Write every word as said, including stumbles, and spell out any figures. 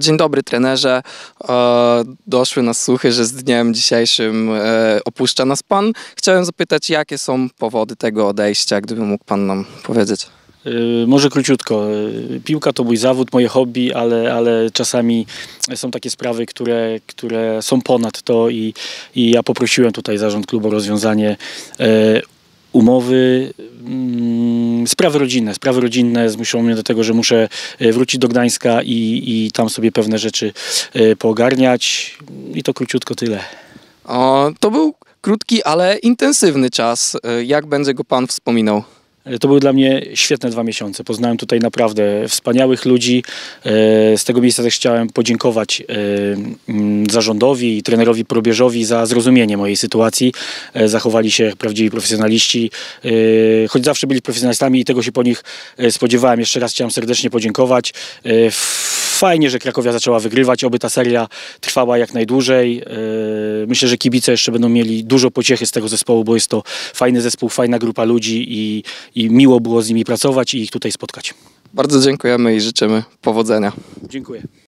Dzień dobry, trenerze. Doszły nas słuchy, że z dniem dzisiejszym opuszcza nas pan. Chciałem zapytać, jakie są powody tego odejścia, gdyby mógł pan nam powiedzieć? Może króciutko. Piłka to mój zawód, moje hobby, ale, ale czasami są takie sprawy, które, które są ponad to i, i ja poprosiłem tutaj zarząd klubu o rozwiązanie e, umowy. Mm, sprawy rodzinne. Sprawy rodzinne zmuszają mnie do tego, że muszę wrócić do Gdańska i, i tam sobie pewne rzeczy e, poogarniać. I to króciutko tyle. O, to był krótki, ale intensywny czas. Jak będzie go pan wspominał? To były dla mnie świetne dwa miesiące. Poznałem tutaj naprawdę wspaniałych ludzi. Z tego miejsca też chciałem podziękować zarządowi i trenerowi Probierzowi za zrozumienie mojej sytuacji. Zachowali się jak prawdziwi profesjonaliści, choć zawsze byli profesjonalistami i tego się po nich spodziewałem. Jeszcze raz chciałem serdecznie podziękować. Fajnie, że Krakowia zaczęła wygrywać, oby ta seria trwała jak najdłużej. Myślę, że kibice jeszcze będą mieli dużo pociechy z tego zespołu, bo jest to fajny zespół, fajna grupa ludzi i, i miło było z nimi pracować i ich tutaj spotkać. Bardzo dziękujemy i życzymy powodzenia. Dziękuję.